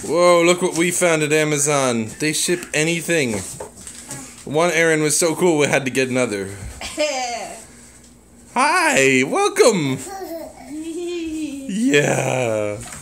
Whoa, look what we found at Amazon. They ship anything. One errand was so cool we had to get another. Hi, welcome. Yeah.